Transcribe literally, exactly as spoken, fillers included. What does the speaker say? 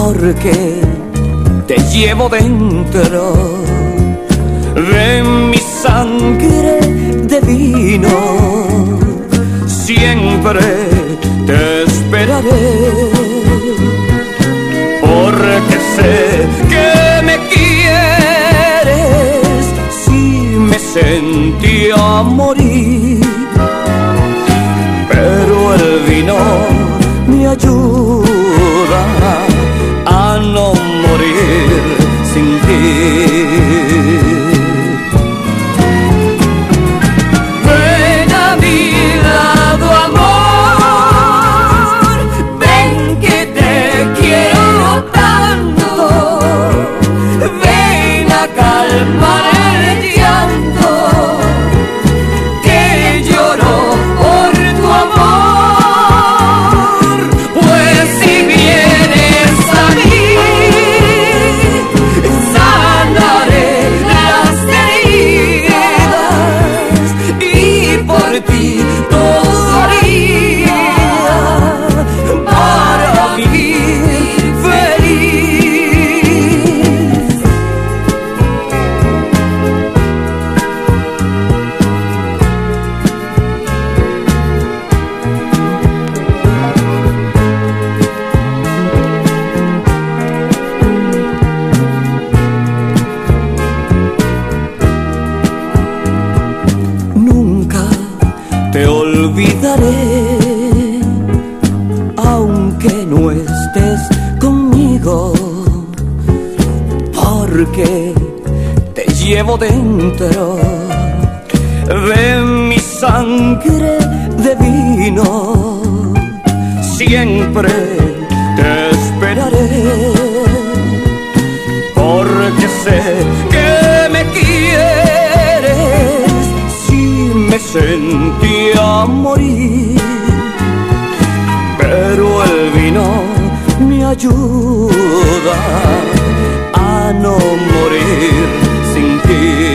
porque te llevo dentro de mi sangre de vino. Siempre te esperaré, porque sé que me quieres. Si me sentía morir, pero el vino me ayuda a no morir sin ti. Ven a mi lado, amor, ven que te quiero tanto. Ven a calmar el llanto que lloro por tu amor. Pues si vienes a mí, sanaré las heridas y por ti todo haría para vivir feliz. Nunca te olvidaré, aunque no estés conmigo, porque te llevo dentro de mi sangre de vino. Siempre te esperaré, porque sé que me quieres. Si me sentía morir, pero el vino me ayuda a no morir sin ti.